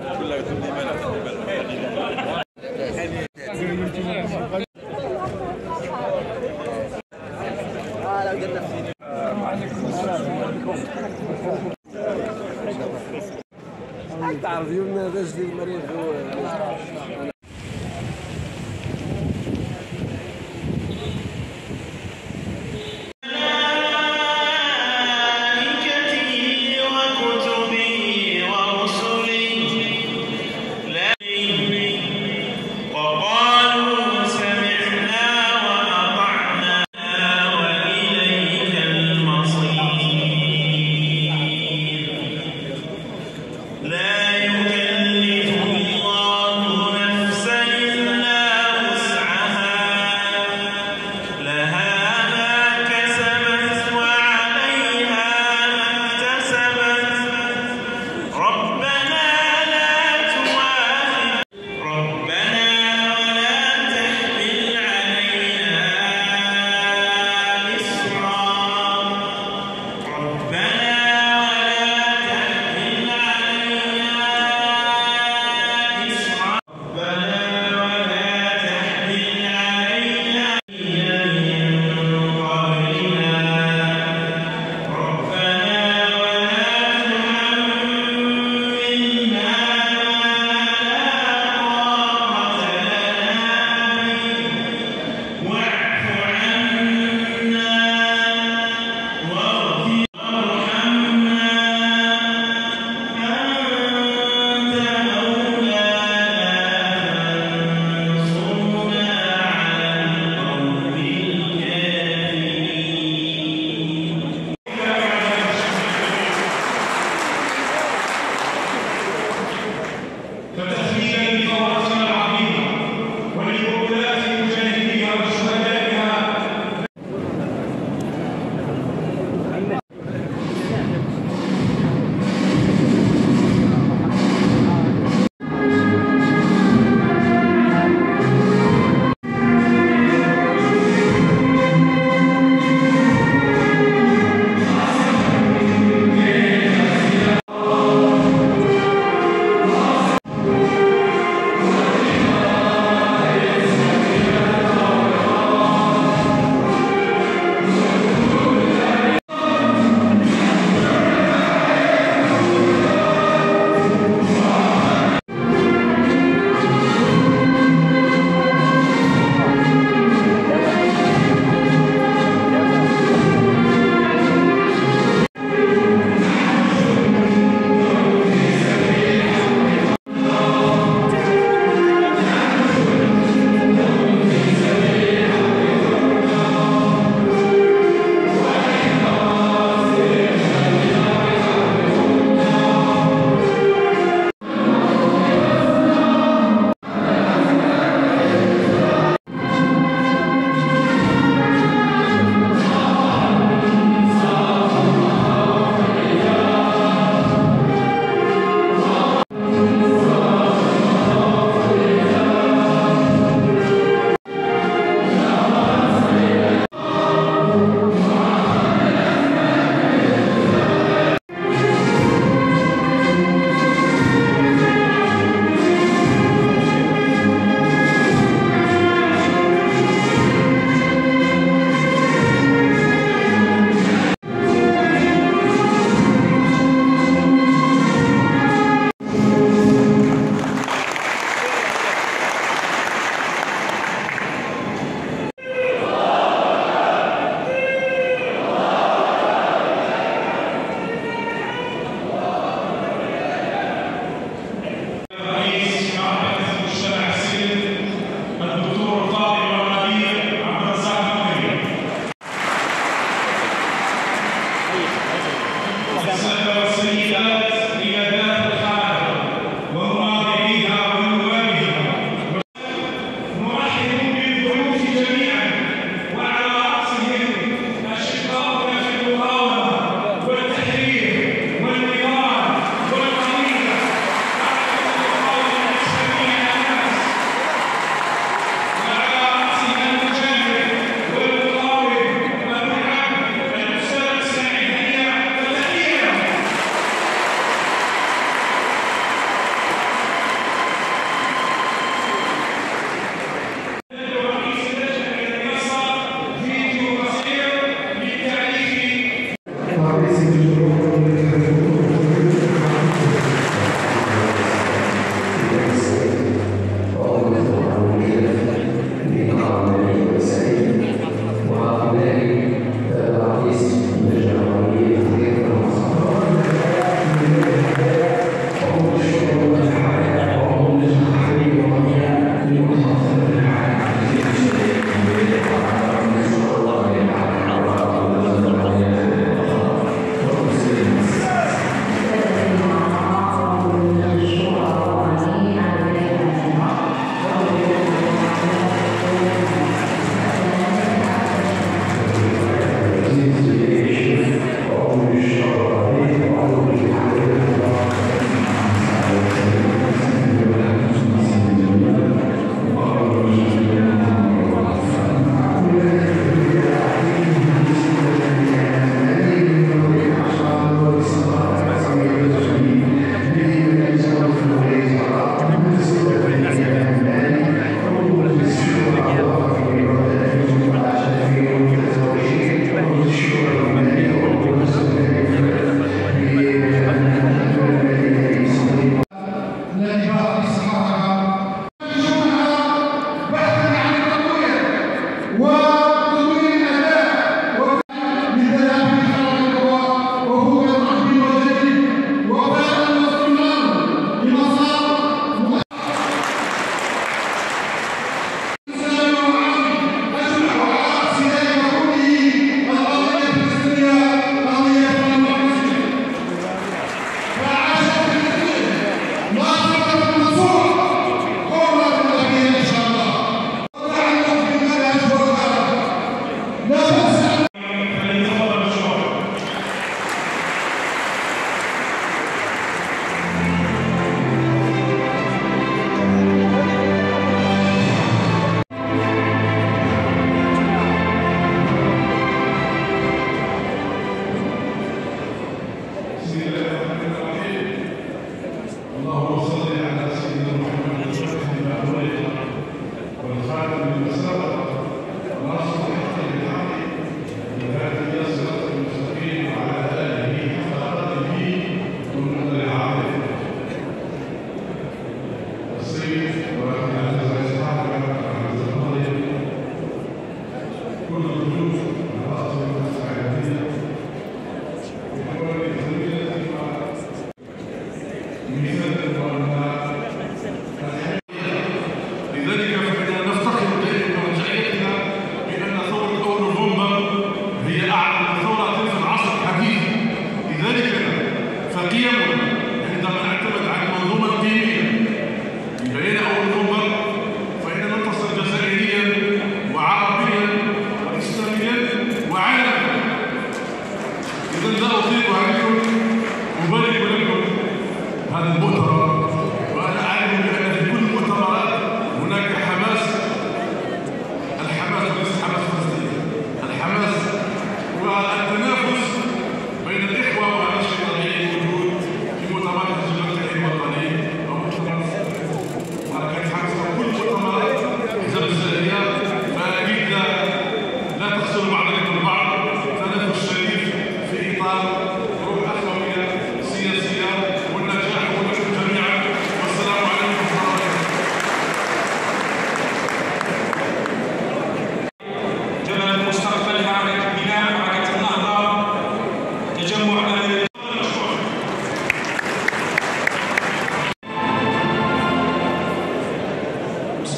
تعرف يومنا باش ديال المريض لا يكلف الله نفسا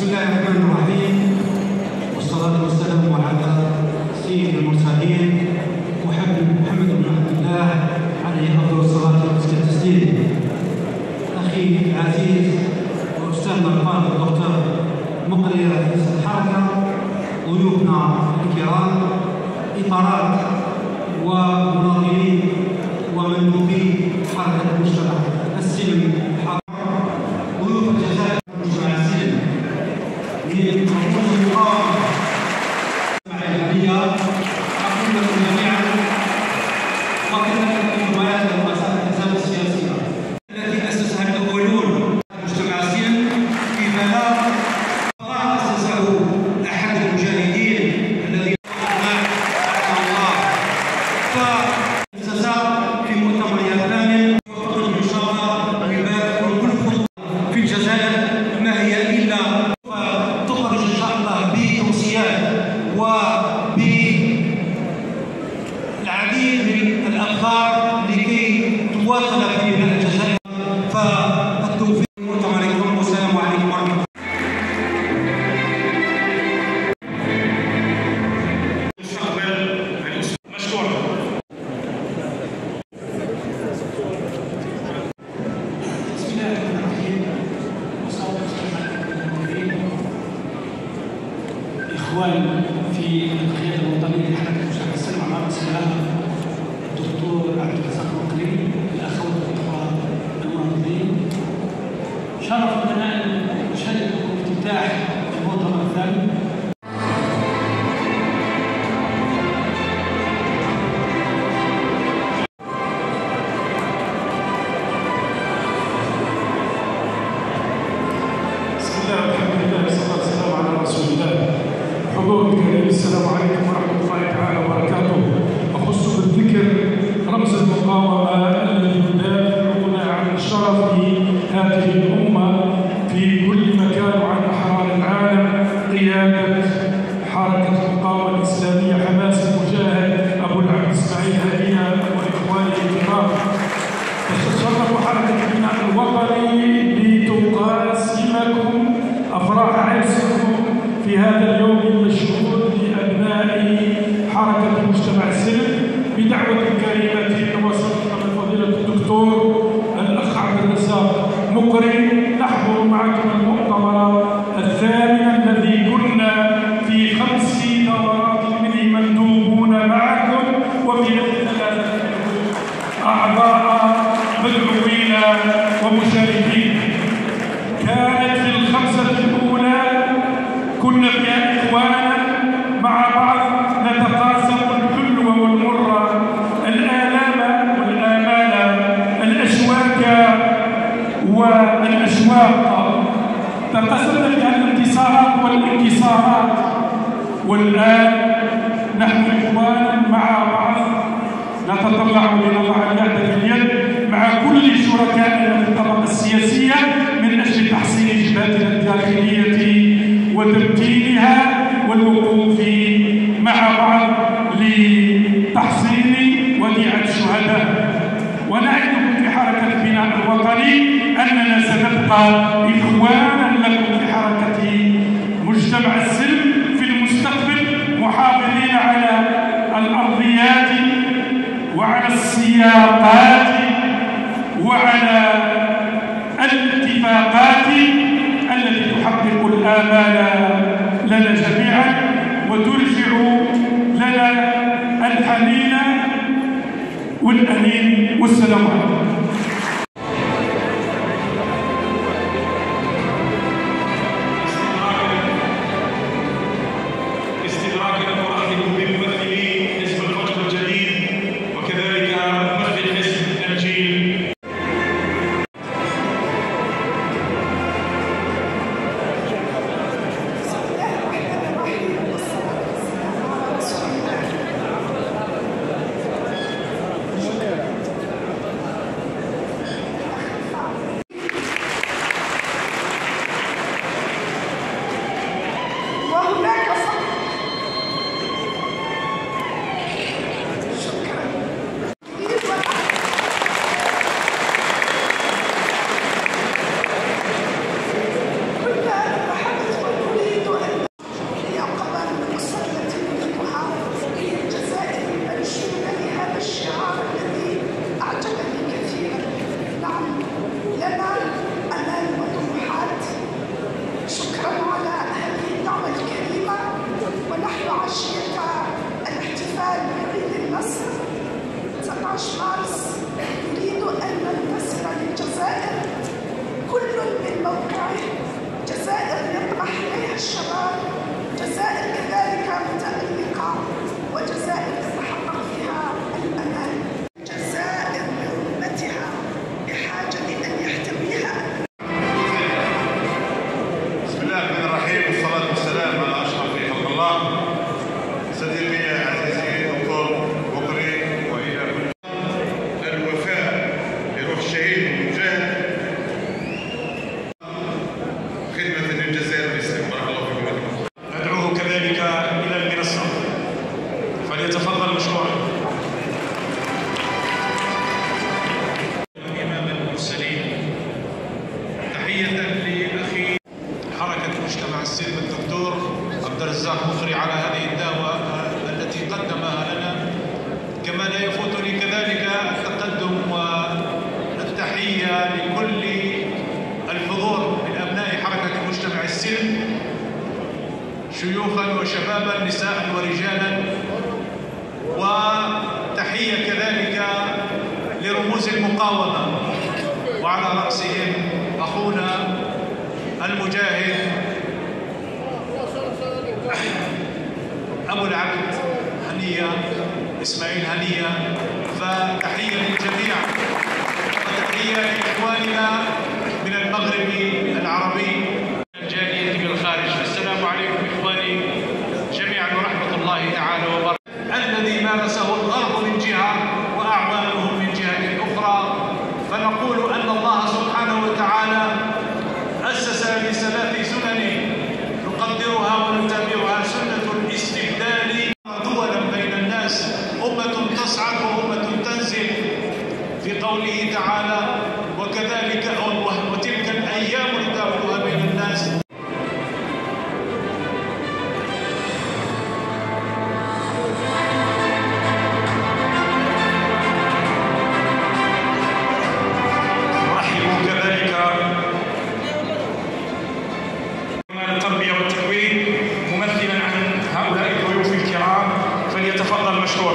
بسم الله الرحمن الرحيم، والصلاة والسلام على سيد المرسلين محمد بن عبد الله عليه أفضل الصلاة والتسليم. أخي العزيز وأستاذنا الفاضل الدكتور مقري رئيس الحركة، ضيوفنا الكرام، إطارات ومناظرين ومندوبي حركة المجتمع السلمي، ضيوف الجزائر المجتمع السلمي من رموز المقاومة الإسلامية، أقول لكم جميعا وكذلك حماية رؤساء الأحزاب السياسية التي أسسها الأولون المجتمع السلمي في بلاغ ما أسسه أحد المجاهدين الذي في مؤتمر ياباني يوفقكم ان شاء الله ويبارك كل خطوه في الجزائر ما هي الا تخرج ان شاء الله بتوصيات وبالعديد من الافكار لكي تواصل في بناء الجزائر. فالتوفيق لمؤتمركم، والسلام عليكم ورحمه الله. إخوان في القيادة الوطنية لحركة المجتمع السلمي على رأس الدكتور عبد الرزاق مقري، الأخوات والأخوات المناضلين، شرف لنا أن نشارككم بافتتاح المؤتمر الثاني. بسم الله والحمد لله والصلاة والسلام على رسول الله. حضور الكريم، السلام عليكم ورحمة الله تعالى وبركاته. أخص بالذكر رمز المقاومة الذي يدافعون عن شرف هذه الأمة في كل مكان وعن أحرار العالم، قيادة حركة المقاومة الإسلامية حماس المجاهد أبو العبد إسماعيل هدينا وإخوانه الكرام. تتشرف حركة البناء الوطني لتقاسمكم أفراح عرسكم في هذا اليوم المشهود لأبناء حركة المجتمع السلمي بدعوة كريمة وصلتنا من فضيلة الدكتور الأخ عبد الرزاق مقري. نحضر معكم المؤتمر الثامن الذي كنا في 5 دورات منه مندوبون معكم، وفي 3 أعضاء مدعوين ومشاركين. كانت في 5 الأولى كنا فيها إخوانا مع بعض نتقاسم الحلو والمر، الآلام والآمال، الأشواك والأشواق، تقاسمنا فيها الانتصارات والانكسارات. والآن نحن إخوانا مع بعض نتطلع لنضع اليد في اليد مع كل شركائنا في الطبقة السياسية من أجل تحسين جبهتنا الداخلية وتمكينها والوقوف مع بعض لتحصين وديعة الشهداء. ونعدكم في حركة البناء الوطني أننا سنبقى إخوانا لكم في حركة مجتمع السلم في المستقبل، محافظين على الأرضيات وعلى السياقات وعلى الاتفاقات التي تحقق الآمال لنا جميعا وترجع لنا الحنين والأنين. والسلام عليكم. تحية لأخي حركة مجتمع السلم الدكتور عبد الرزاق مقري على هذه الدعوة التي قدمها لنا. كما لا يفوتني كذلك التقدم والتحية لكل الحضور من أبناء حركة مجتمع السلم، شيوخا وشبابا، نساء ورجالا، وتحية كذلك لرموز المقاومة، وعلى رأسهم أخونا المجاهد أبو العبد هنية إسماعيل هنية. فتحية للجميع وتحية لإخواننا من المغرب العربي الجالية من الخارج. السلام عليكم إخواني جميعا ورحمة الله تعالى وبركاته. الذي مارسه الغرب من جهة وأعوانه من جهة أخرى، فنقول أن الله سبحانه وتعالى أسس لثلاث سنن نقدرها ونتابعها: سنة الاستبدال دولا بين الناس، أمة تصعد وأمة تنزل في قوله تعالى: وكذلك وتلك الأيام نداولها بين الناس. التربية والتكوين ممثلا عن هؤلاء الضيوف الكرام فليتفضل مشكور.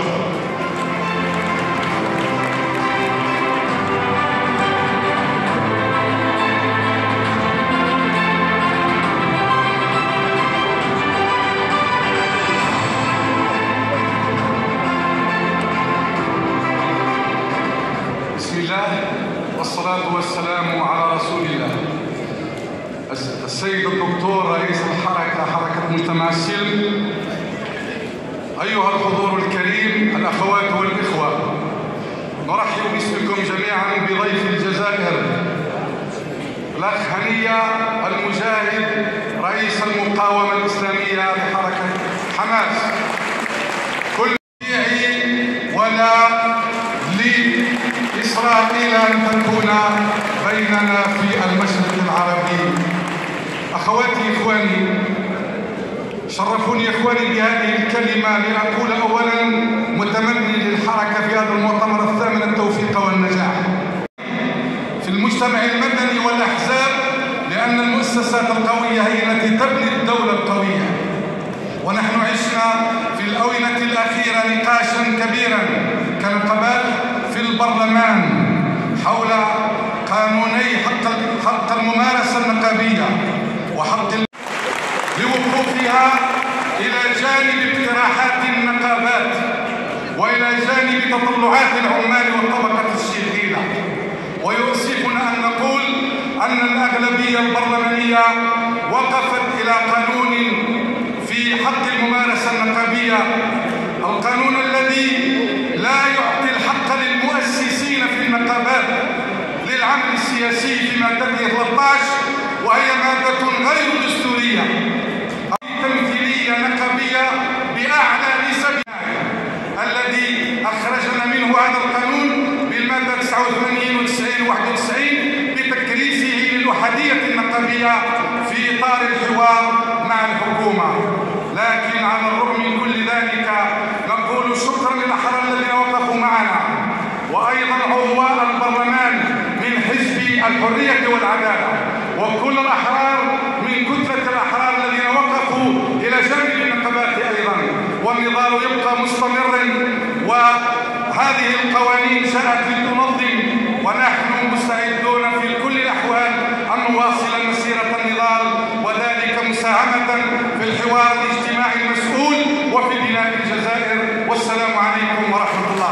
بسم الله والصلاة والسلام على رسول الله. السيد الدكتور رئيس الحركة، حركة مجتمع السلم، أيها الحضور الكريم، الأخوات والإخوة، نرحب باسمكم جميعا بضيف الجزائر الأخ هنية المجاهد رئيس المقاومة الإسلامية لحركة حماس. كل ولا لإسرائيل أن تكون بيننا في المشرق العربي. أخواتي إخواني، شرفوني إخواني بهذه الكلمة لأقول أولا متمني للحركة في هذا المؤتمر الثامن التوفيق والنجاح في المجتمع المدني والأحزاب، لأن المؤسسات القوية هي التي تبني الدولة القوية. ونحن عشنا في الآونة الأخيرة نقاشا كبيرا كنقابات في البرلمان حول قانوني حق الممارسة النقابية وحق لوقوفها إلى جانب اقتراحات النقابات وإلى جانب تطلعات العمال والطبقة الشغيلة. ويؤسفنا أن نقول أن الأغلبية البرلمانية وقفت إلى قانون في حق الممارسة النقابية، القانون الذي لا يعطي الحق للمؤسسين في النقابات للعمل السياسي في مادته 13، وهي مادة غير دستورية، تمثيلية نقابية بأعلى نسب، الذي أخرجنا منه هذا القانون بالمادة 89 و90 و91 بتكريسه للأحادية النقابية في إطار الحوار مع الحكومة. لكن على الرغم من كل ذلك نقول شكرا للأحرار الذين وقفوا معنا، وأيضا عضواء البرلمان من حزب الحرية والعدالة، وكل الأحرار من كتلة الأحرار الذين وقفوا إلى جانب النقابات أيضا. والنضال يبقى مستمرا، وهذه القوانين جاءت لتنظم، ونحن مستعدون في كل الأحوال أن نواصل مسيرة النضال، وذلك مساهمة في الحوار الاجتماعي المسؤول وفي بناء الجزائر. والسلام عليكم ورحمة الله.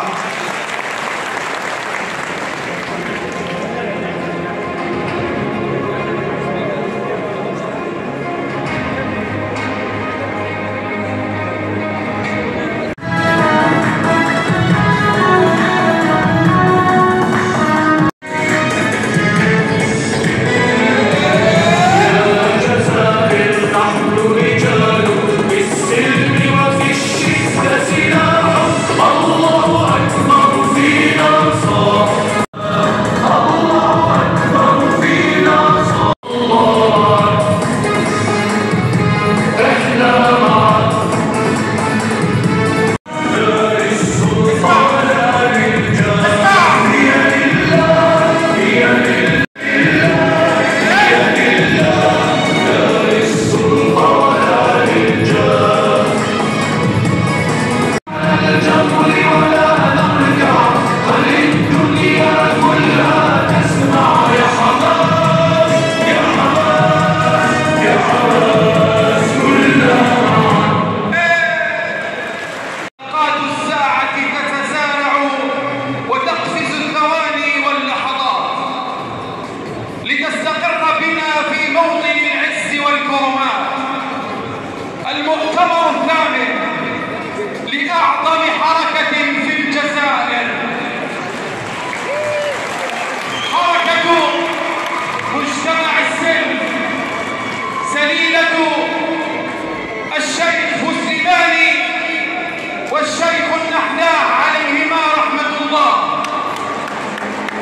رجال بالسلم وفي الشدة سلاح الله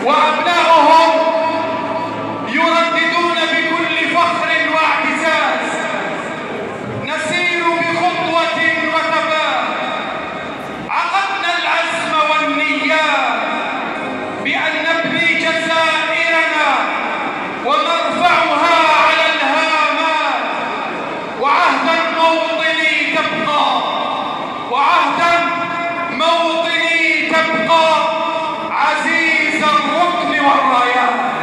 وأبناؤهم يرددون بكل فخر واعتزاز: نسير بخطوة وثبات، عقدنا العزم والنيات بأن نبني جزائرنا ونرفعها على الهامات، وعهدا موطني تبقى، وعهدا موطني تبقى عزيز الركن والرايات.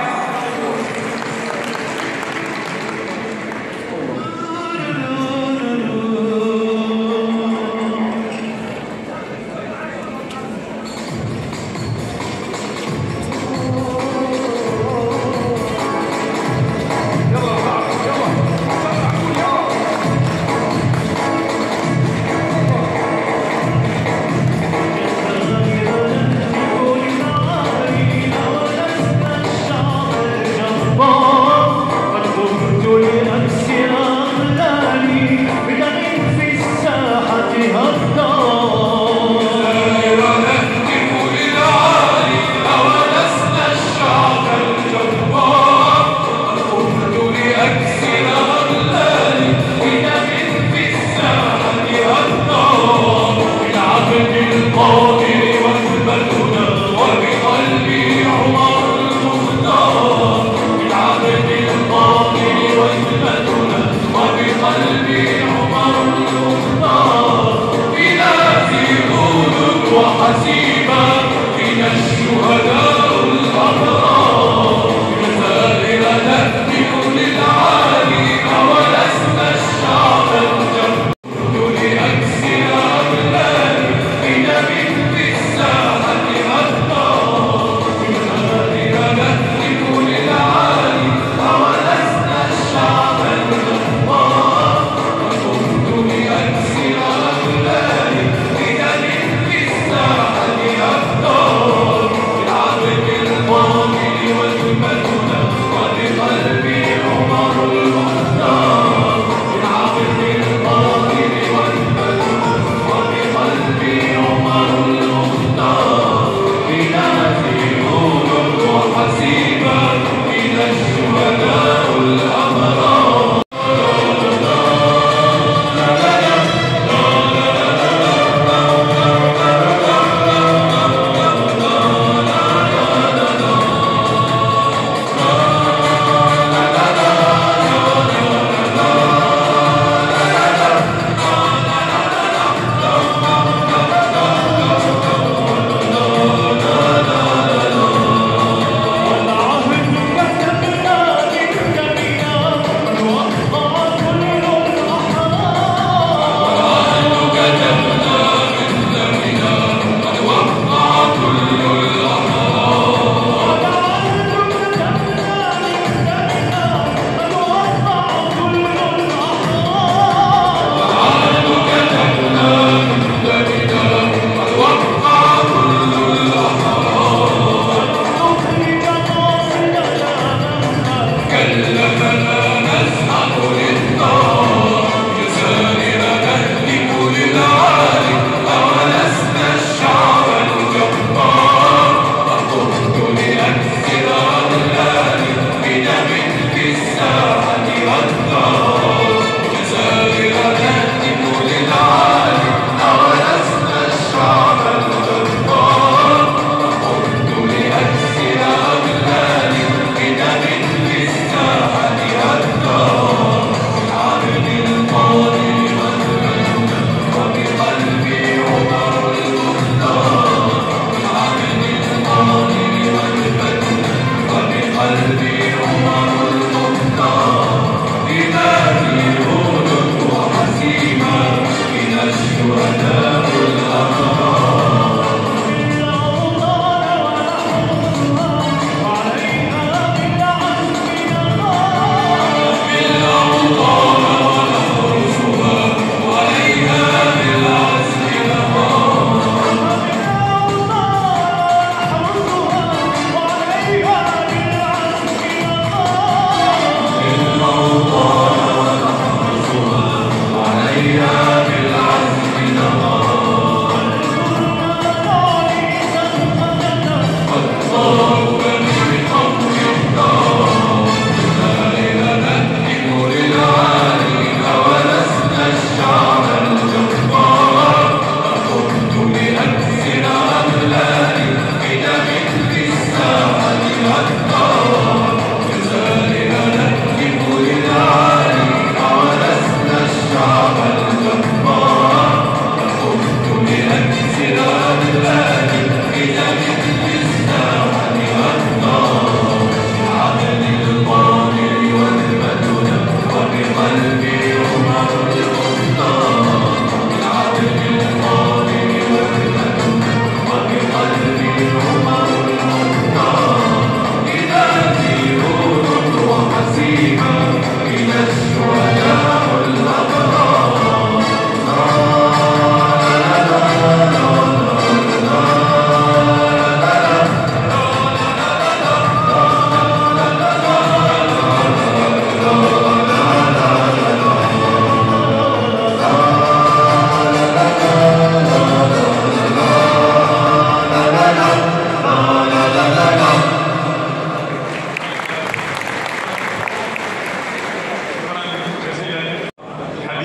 Oh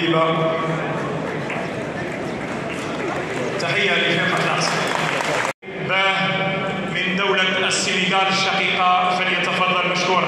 طيبة. تحية لشيخ الناصر من دولة السنغال الشقيقة، فليتفضل مشكورا.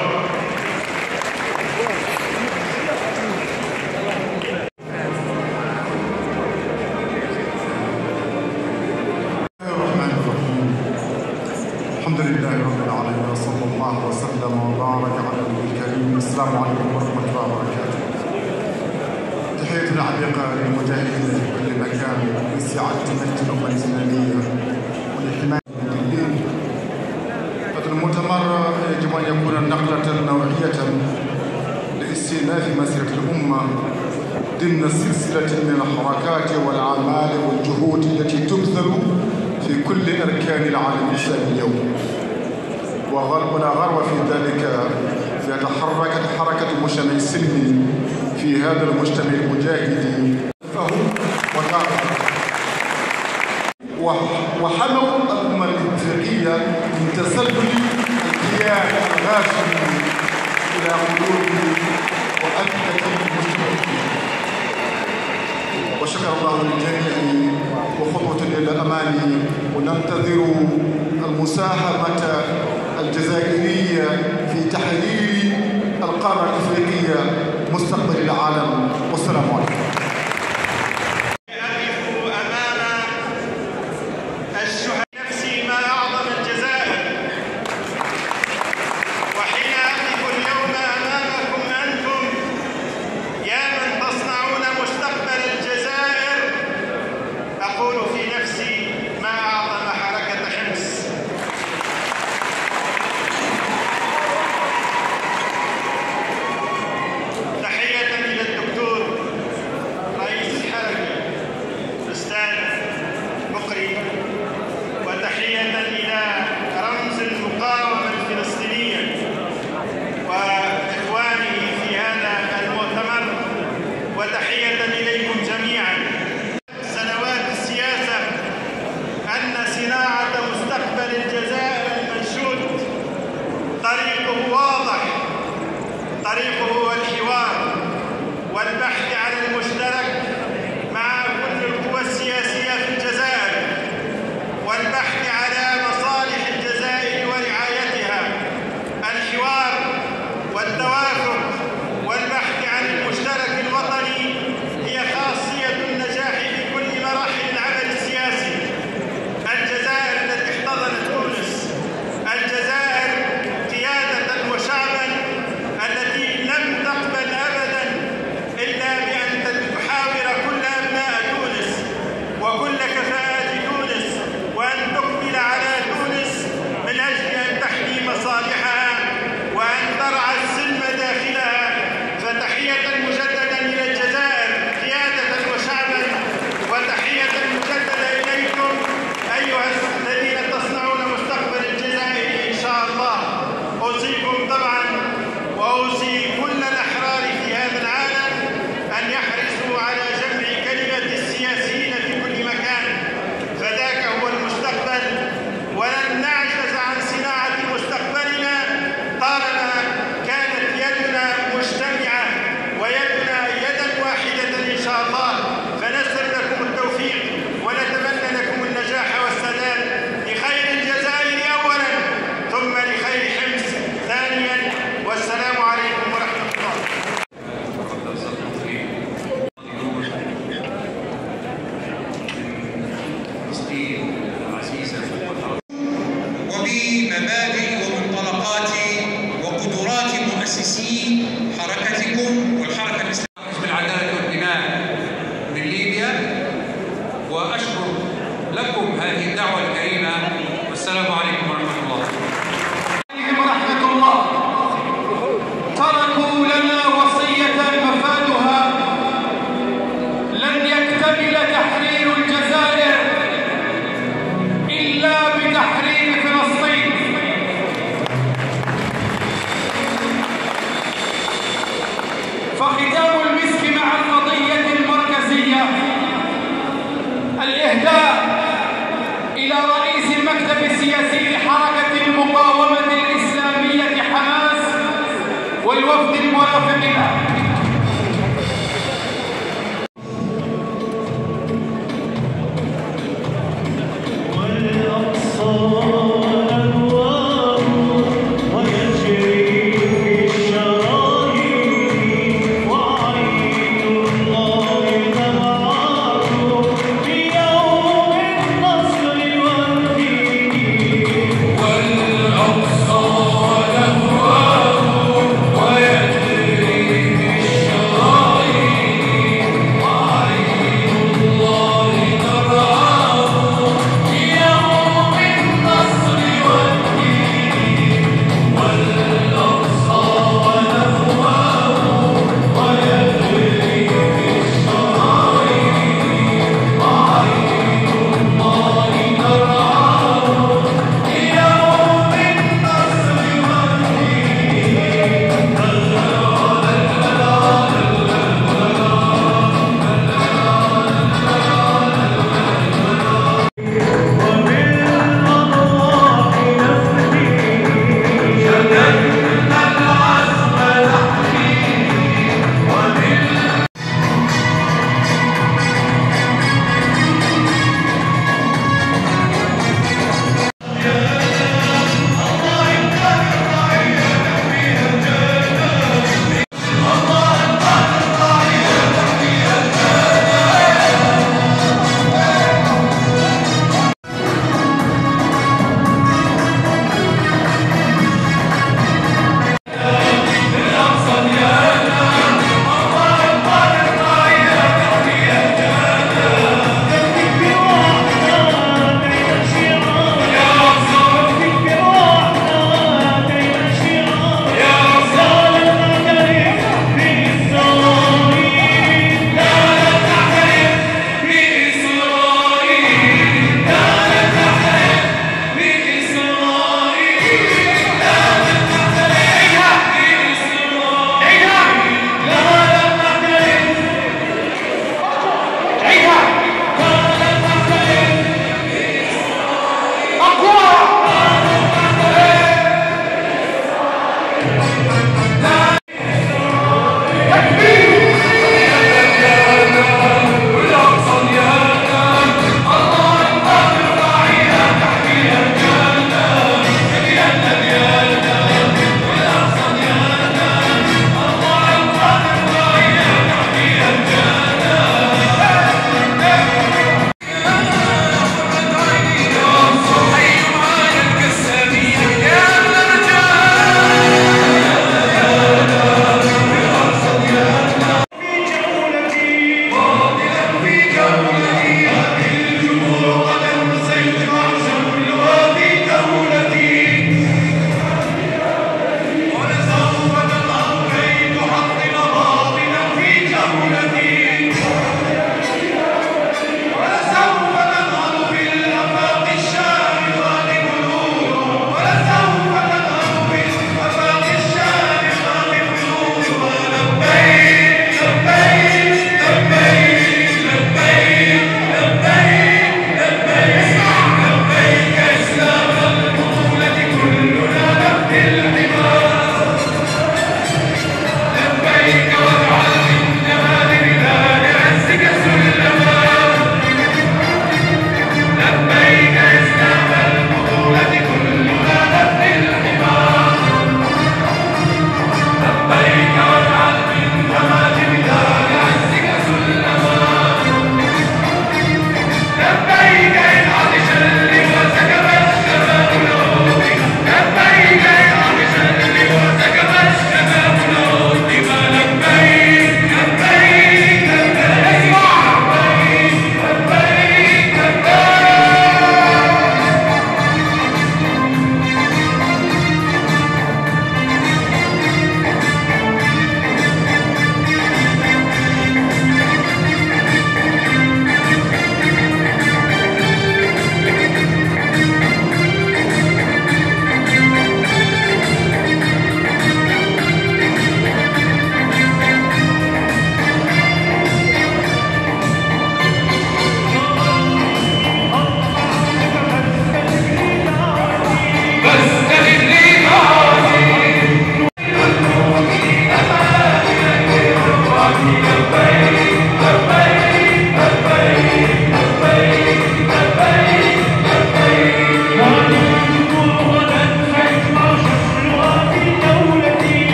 الحمد لله رب العالمين وصلى الله وسلم وبارك على النبي الكريم. السلام عليكم ورحمه الله وبركاته. تحية عميقة للمجاهدين في كل مكان لاستعادة مجد الأمة الإسلامية ولحماية الدين. هذا المؤتمر يجب أن يكون نقلة نوعية لاستئناف مسيرة الأمة ضمن سلسلة من الحركات والأعمال والجهود التي تبذل في كل أركان العالم الإسلامي اليوم، ولا غرو في ذلك في تحركت حركة المجتمع السلمي في هذا المجتمع المجاهدي وحموا الأمة الإفريقية من تسلل الكيان الغاشم إلى قلوب وأفئدة المجتمع. وشكر الله للجميع وخطوة إلى الأمام، وننتظر المساهمة الجزائرية في تحرير القارة الإفريقية مستقبل العالم. والسلام عليكم. أقف أمام الشهداء نفسي ما أعظم الجزائر، وحين أقف اليوم أمامكم أنتم يا من تصنعون مستقبل الجزائر، أقول في نفسي ما أعظم حركة حمص. تحية إلى الدكتور رئيس الحركة الأستاذ بقري، وتحية إلى رمز المقاومة الفلسطينية وإخواني في هذا المؤتمر، وتحية إليكم جميعا. سنوات السياسة أن صناعة مستقبل الجزائر المنشود طريقه واضح، طريقه هو الحوار والبحث عن المشترك مع كل القوى السياسية في الجزائر، والبحث على مصالح الجزائر ورعايتها. الحوار والتوافق والبحث عن المشترك الوطني هي خاصية النجاح في كل مراحل العمل السياسي. الجزائر التي احتضنت تونس، الجزائر قيادة وشعبا التي لم تقبل أبدا إلا بأن تحاور كل أبناء تونس وكل كفاءات تونس، وأن تقبل على تونس من أجل أن تحمي مصالحها وأن ترعى السلم داخلها. فتحية مجددا إلى الجزائر قيادة وشعبا، وتحية مجددة إليكم أيها الذين تصنعون مستقبل الجزائر إن شاء الله. أوصيكم طبعا وأوصي كل الأحرار في هذا العالم أن يحرصوا على جمع كلمة السياسيين في كل مكان، فذاك هو المستقبل، ولن نعجز عن صناعة مستقبلنا طالما كانت يدنا مجتمعة ويدنا يدا واحدة إن شاء الله. فنسأل لكم التوفيق ونتمنى لكم النجاح والسداد لخير الجزائر أولا ثم لخير حمص ثانيا. والسلام عليكم ورحمة الله. وبمبادئ ومنطلقات وقدرات مؤسسي حركتكم والحركة الإسلامية حزب العدالة والدماء من ليبيا، وأشكر لكم هذه الدعوة الكريمة، والسلام عليكم ورحمة الله. ورحمة الله. تركوا لنا وصية مفادها لن يكتمل تحرير الجزائر إلا بتحرير فلسطين. فختام المسك مع القضية المركزية الإهداء إلى رئيس المكتب السياسي لحركة المقاومة الإسلامية حماس والوفد المرافق له.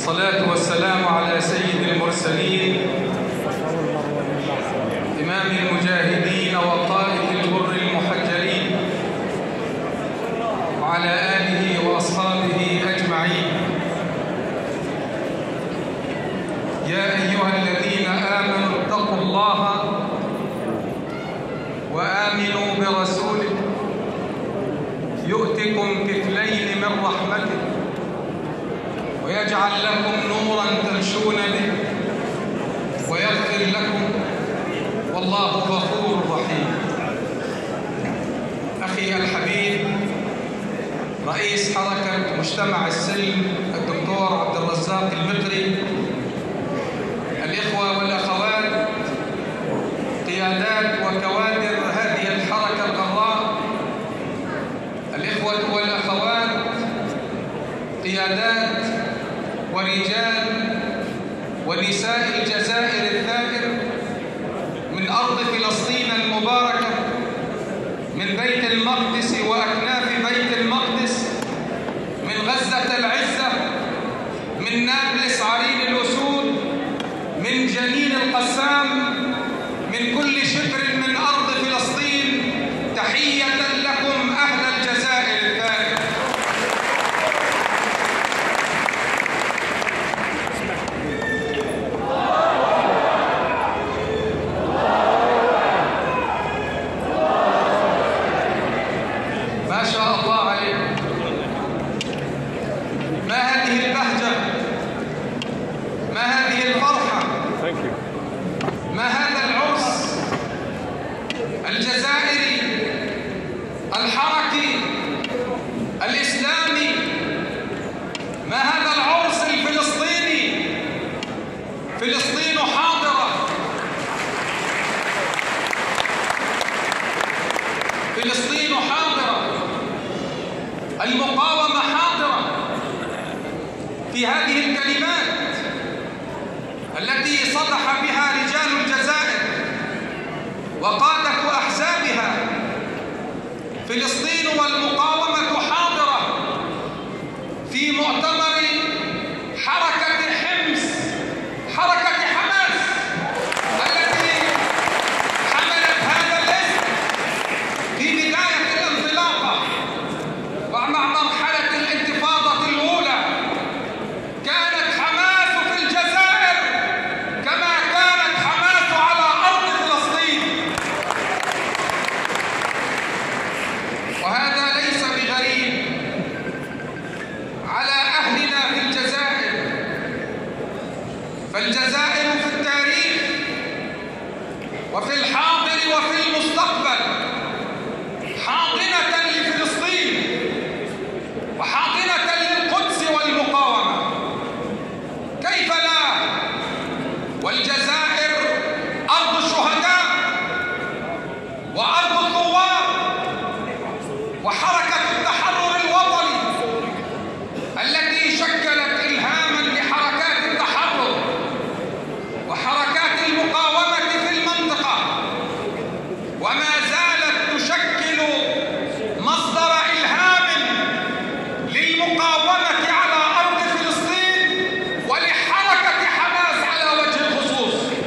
والصلاة والسلام على سيد المرسلين إمام المجاهدين وقائد الغر المحجلين وعلى آله وأصحابه أجمعين. يا أيها الذين آمنوا اتقوا الله وآمنوا برسوله يؤتكم كفلين من رحمته ويجعل لكم نورا تمشون به ويغفر لكم والله غفور رحيم. أخي الحبيب رئيس حركة مجتمع السلم الدكتور عبد الرزاق المقري، الإخوة والأخوات قيادات وكوادر هذه الحركة الغراء، الإخوة والأخوات قيادات ورجال ونساء الجزائر الثائر من أرض فلسطين المباركة، من بيت المقدس وأكناف بيت المقدس، من غزة العزة، من نابلس عرين الأسود، من جنين القسام، من كل شبر من أرض فلسطين، تحية لكم أهل الجزائر الثائر. ما شاء الله عليكم، ما هذه البهجة، ما هذه الفرحة، ما هذا العرس الجزائري الحركي الإسلامي، ما هذا العرس الفلسطيني. فلسطين حاضرة، فلسطين حاضرة، المقاومة حاضرة في هذه الكلمات التي صدح بها رجال الجزائر وقادة أحزابها. فلسطين والمقاومة حاضرة في مؤتمر حركة حمص، حركة حماس التي حملت هذا الاسم في بداية الانطلاقة ومع مرحلة الانتفاضة الأولى. كانت حماس في الجزائر كما كانت حماس على أرض فلسطين، وهذا ليس بغريب على أهلنا في الجزائر. فالجزائر في التاريخ وفي الحاضر وفي المستقبل حاضنة لفلسطين وحاضنة للقدس والمقاومة، كيف لا؟ والجزائر أرض الشهداء وأرض الثوار وحركة التحرر الوطني التي شكلت إلهاما لحركات التحرر وحركات المقاومة في المنطقة، وما زالت تشكل مصدر إلهام للمقاومة على أرض فلسطين ولحركة حماس على وجه الخصوص.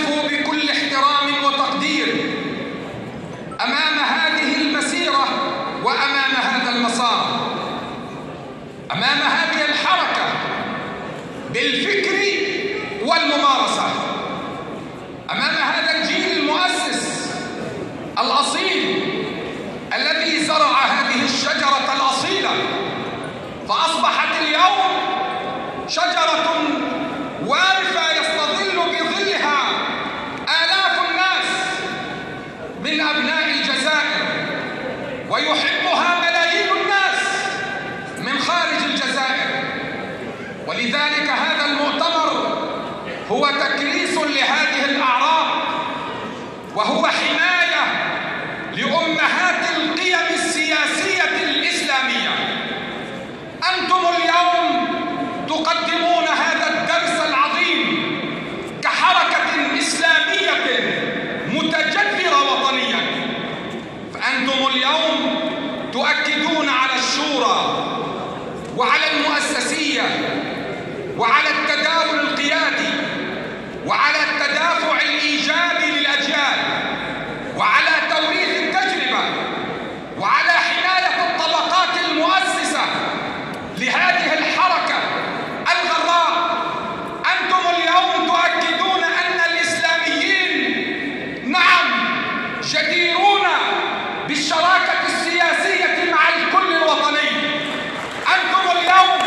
نقف بكل احترام وتقدير أمام هذه المسيرة وأمام هذا المسار، أمام هذه الحركة بالفكر والممارسة، أمام هذا الجيل المؤسس الأصيل الذي زرع هذه الشجرة الأصيلة، فأصبحت اليوم شجرة وارفة يستظل بظلها آلاف الناس من أبناء الجزائر، ويحبها ملايين الناس من خارج الجزائر. ولذلك هذا المؤتمر هو تكريس لهذه الأعراض، وهو حماية لأمهات القيم السياسية الإسلامية. أنتم اليوم تقدمون هذا الدرس العظيم كحركة إسلامية متجذرة وطنية، فأنتم اليوم تؤكدون على الشورى وعلى المؤسسية وعلى التداول القيادي وعلى التدافع الإيجابي للأجيال وعلى توريث التجربة وعلى حماية الطبقات المؤسسة لهذه الحركة الغراء. أنتم اليوم تؤكدون أن الإسلاميين نعم جديرون بالشراكة السياسية مع الكل الوطني. أنتم اليوم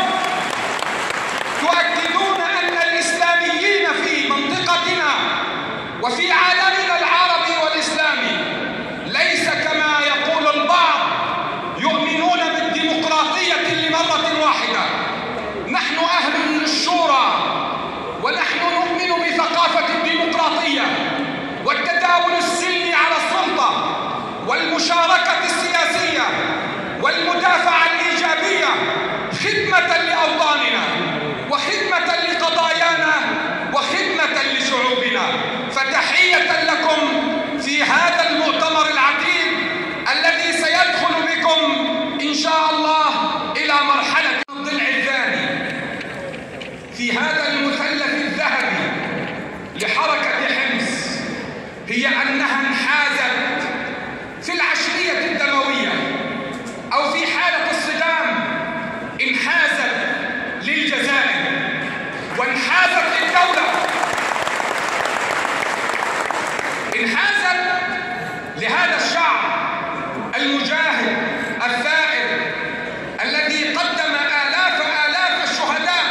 تؤكدون أن الإسلاميين في منطقتنا وفي عالمنا العربي والإسلامي ليس كما يقول البعض يؤمنون بالديمقراطية لمرة واحدة. نحن أهل للشورى، ونحن نؤمن بثقافة الديمقراطية والتداول السلمي على السلطة والمشاركة السياسية والمدافعة الإيجابية خدمة لأوطاننا وخدمة لقضايانا وخدمة لشعوبنا. فتحية لكم في هذا المؤتمر العديد الذي سيدخل بكم إن شاء الله إلى مرحلة الضلع الثاني في هذا المثلث الذهبي لحركة حمص، هي أنها انحازت في العشرية الدموية أو في حالة الصدام، انحازت للجزائر وانحازت للدولة، انحازت لهذا الشعب المجاهد الثائر الذي قدم آلاف الشهداء،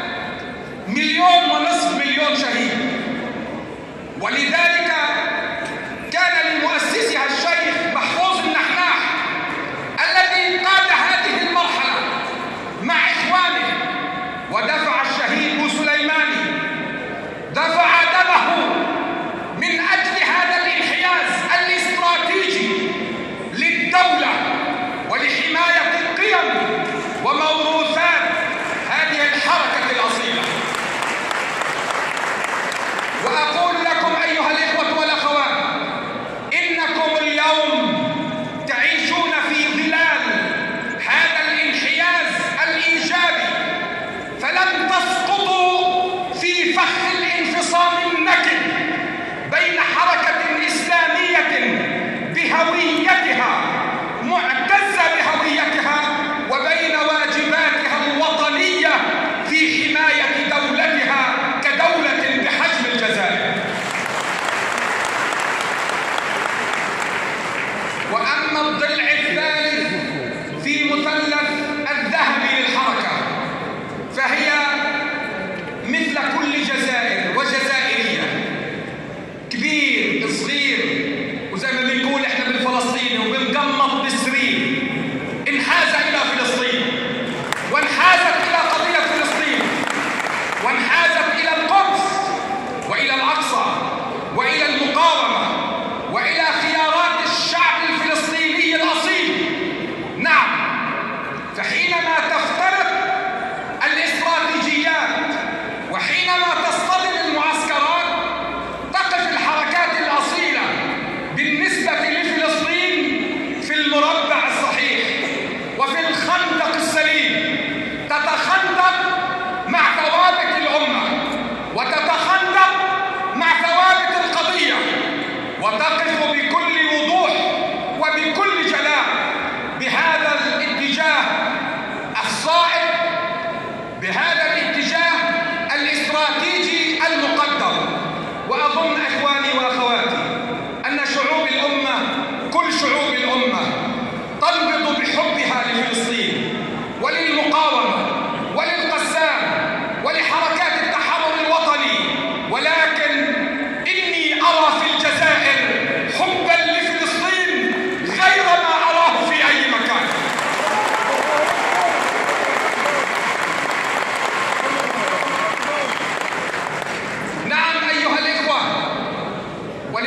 1.5 مليون شهيد. ولذلك كان لمؤسسها الشيخ محفوظ النحناح الذي قاد هذه المرحلة مع إخوانه ودفع الشهيد بوسليماني، دفع دمه من أجل هذا الانحياز الاستراتيجي للدولة ولحماية القيم وموروثات هذه الحركة الأصيلة. وأقول لكم أيها الإخوة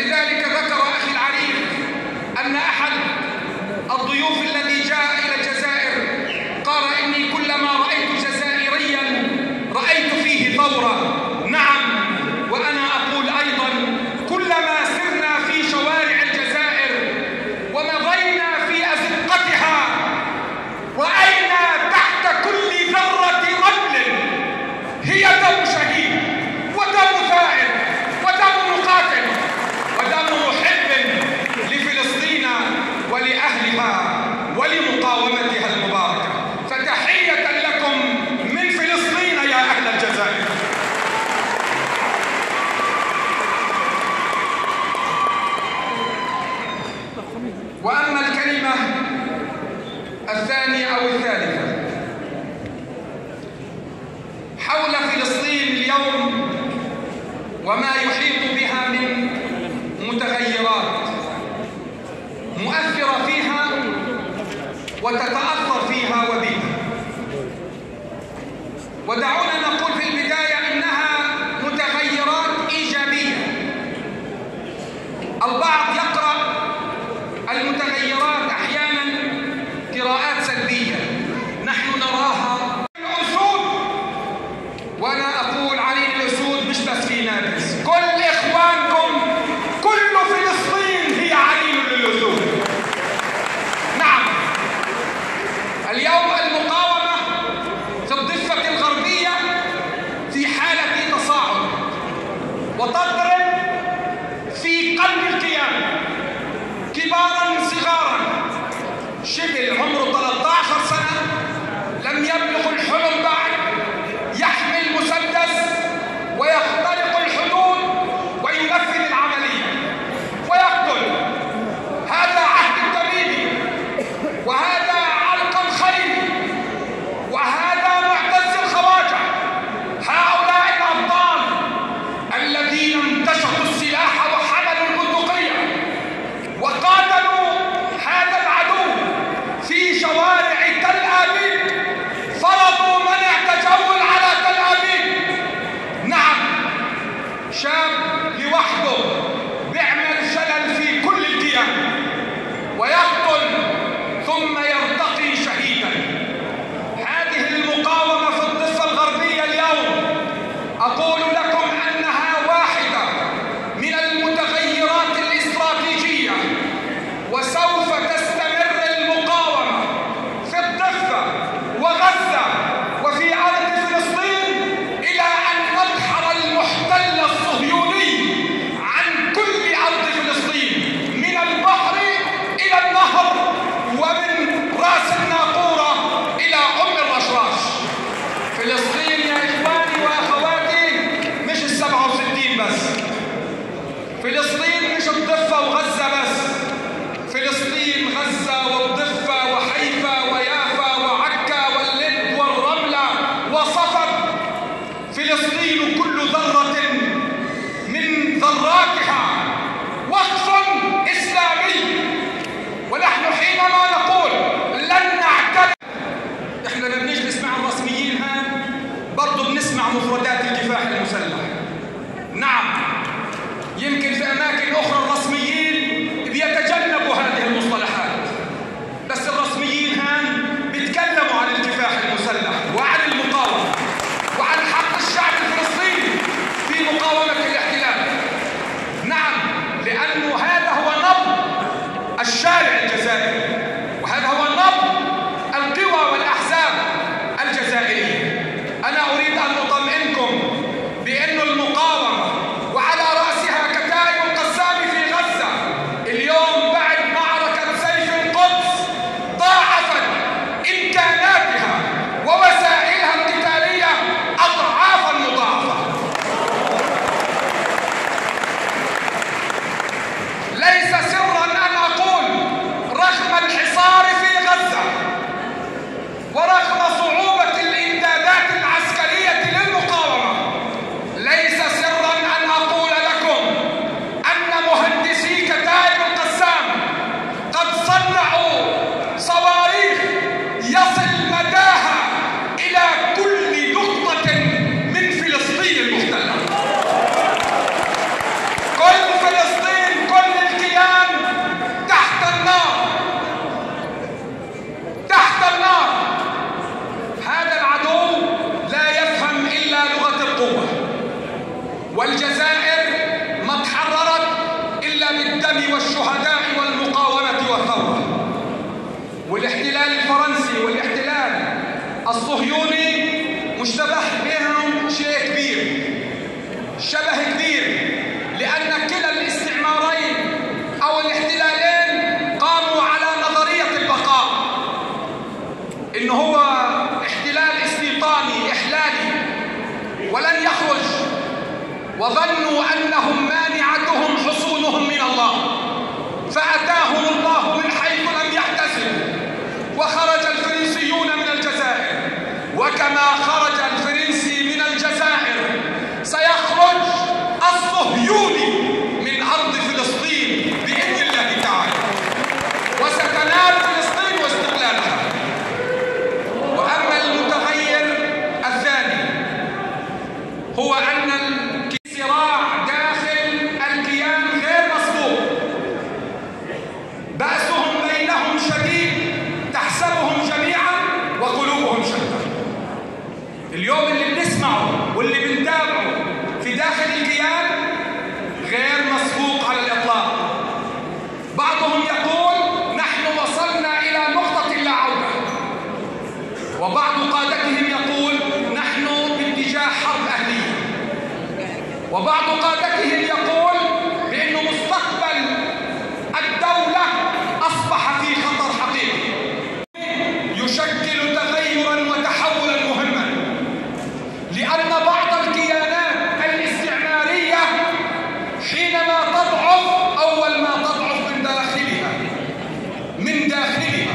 ولذلك ذكر أخي العريف أن أحد الضيوف الذي جاء إلى الجزائر قال إني كلما رأيت جزائريا رأيت فيه ثورة. نعم، وأنا أقول أيضا كلما سرنا في شوارع الجزائر ومضينا في أزقتها رأينا تحت كل ذرة رمل هي دم شهيد ودم ثائر ودم مقاتل ودم محب لفلسطين ولأهلها ولمقاومتها المباركة. فتحية لكم من فلسطين يا أهل الجزائر. وأما الكلمة الثانية أو الثالثة حول فلسطين اليوم وما يحيط بها من متغيرات مؤثرة فيها وتتأثر فيها وبها. ودعونا نقول في البداية إنها متغيرات إيجابية. البعض يقرأ المتغيرات أحيانا قراءات سلبية، نحن نراها الأسود، وأنا أقول علي الأسود مش بس في نابلس، كل إخوانكم كل فلسطين هي علي للأسود. نعم، اليوم المقاومة في الضفة الغربية في حالة تصاعد وتضرب في قلب القيام كبارا صغارا، شبل عمره 13 سنة لم يبلغ الحلم بعد يحمل مسدس ويخترق الحدود وينفذ العملية ويقتل. هذا عهد التميمي وهذا علقم خليل وهذا معتز الخواجة، هؤلاء الأبطال الذين امتشطوا السلاح وحملوا البندقية وقاتلوا هذا العدو في شوارع تل أبيب، فرضوا منع تجول على تل أبيب. نعم، شاب لوحده بيعمل شلل في كل الكيان ويقتل ثم يرتقي شهيدا. هذه المقاومة في الضفة الغربية اليوم أقول لكم أنها واحدة من المتغيرات الاستراتيجية، وسوف تستمر المقاومة في الضفة وغزة وفي أرض فلسطين إلى أن ندحر المحتل الصهيوني عن كل أرض فلسطين من البحر إلى النهر ومن رأس الناقورة إلى أم الرشراش. فلسطين يا إخواني وأخواتي مش 67 بس، فلسطين مش الضفة وغزة بس، فلسطين غزة والضفة وحيفا ويافا وعكا واللد والرملة وصفد. فلسطين كل ذرة من ذراتها وقف إسلامي. ونحن حينما نقول لن نعترف، احنا ما بنيجي نسمع الرسميين هان، برضه بنسمع مفردات الكفاح المسلح. نعم، يمكن في أماكن أخرى الرسميين بيتجنبوا هذه المصطلحات، الصهيوني مشتبه بهم شيء كبير، شبه كبير، لأن كلا الاستعمارين أو الاحتلالين قاموا على نظرية البقاء، إن هو احتلال استيطاني إحلالي ولن يخرج، وظنوا أنهم مانعتهم حصونهم من الله، فأتاهم الله من حيث لم يحتسبوا، وخرج الفرنسيون من الجزائر، وكما خرج الفرنسي من الجزائر سيخرج الصهيوني من أرض فلسطين بإذن الله تعالى، وستنال فلسطين واستقلالها. وأما المتغير الثاني هو أن الصراع داخل الكيان غير مسبوق، بأسهم بينهم شديد، تحسبهم جميعا وقلوبهم شتى. اليوم اللي بنسمعه واللي بنتابعه في داخل الكيان غير مسبوق على الإطلاق. بعضهم يقول نحن وصلنا إلى نقطة لا عودة، وبعض قادتهم يقول نحن باتجاه حرب أهلية، وبعض قادتهم يقول بأن مستقبل الدولة أصبح في خطر حقيقي، يشكل تغيرا وتحولا مهما، لأن بعض الكيانات الاستعمارية حينما تضعف أول ما تضعف من داخلها،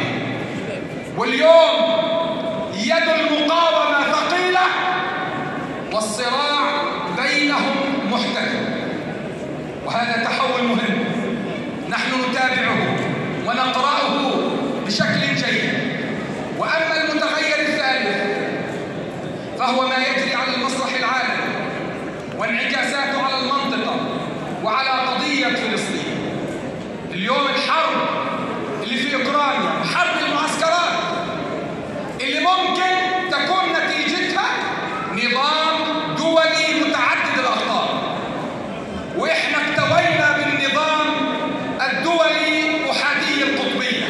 واليوم يد المقاومة ثقيلة والصراع بينهم محتدم، وهذا تحول مهم نحن نتابعه ونقرأه بشكل جيد. وأما المتغير الثالث فهو ما يجري على المسرح العالمي وانعكاساته على المنطقة وعلى قضية فلسطين. اليوم الحرب اللي في أوكرانيا، حرب المعسكرات اللي ممكن تكون نتيجتها نظام دولي متعدد الأخطار، وإحنا اكتوينا بالنظام الدولي أحادي القطبية،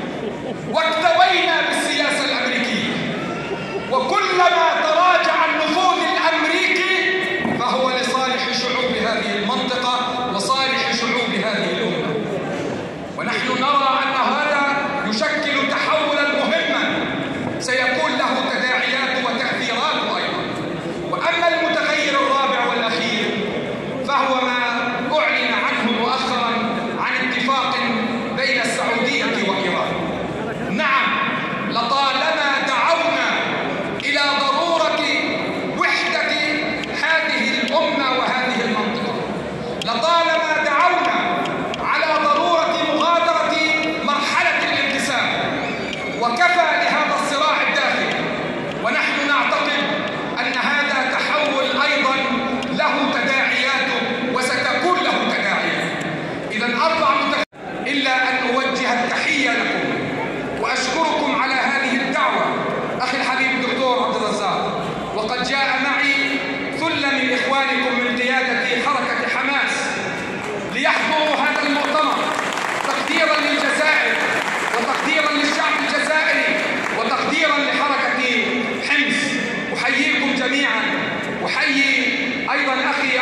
واكتوينا بالسياسة الأمريكية، وكلما تراجع النفوذ الأمريكي فهو لصالح شعوب هذه المنطقة وصالح شعوب هذه الأمة. ونحن نرى أن هذا يشكل تحولا مهما سيكون له تداعيات وتأثيرات أيضا. وأما المتغير الرابع والأخير فهو ما أعلن عنه مؤخرا عن اتفاق بين السعودية وإيران. نعم، لطالما دعونا إلى ضرورة وحدة هذه الأمة وهذه المنطقة، لطالما دعونا على ضرورة مغادرة مرحلة الانقسام، وكفى لهذا الصراع الداخلي، ونحن نعتقد أن هذا تحول أيضا له تداعياته وستكون له تداعيات. إذن إلا أن أوجه التحية لكم وأشكركم على هذه الدعوة أخي الحبيب الدكتور عبد الرزاق. وقد جاء معي ثلة من إخوانكم من قيادة حركة حماس ليحضروا هذا المؤتمر تقديرا للجزائر وتقديرا للشعب الجزائري وتقديرا لحركة حمص. أحييكم جميعا، وحيي أيضا أخي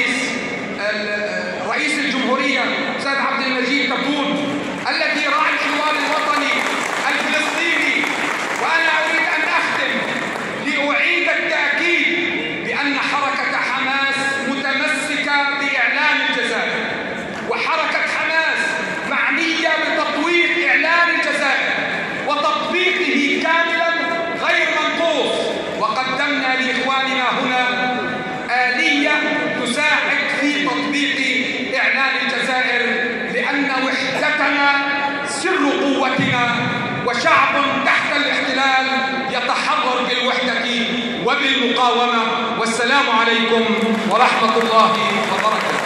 رئيس الجمهورية أستاذ عبد المجيد تبون الذي راعى الحوار الوطني الفلسطيني. وأنا أريد أن أختم لأعيد التأكيد بأن حركة حماس متمسكة بإعلان الجزائر، وحركة حماس معنية بتطوير إعلان الجزائر وتطبيقه كاملا غير منقوص. وقدمنا لإخواننا هنا آلية تساعد في تطبيق إعلان الجزائر، لأن وحدتنا سر قوتنا، وشعب تحت الاحتلال يتحرر بالوحدة وبالمقاومة. والسلام عليكم ورحمة الله وبركاته.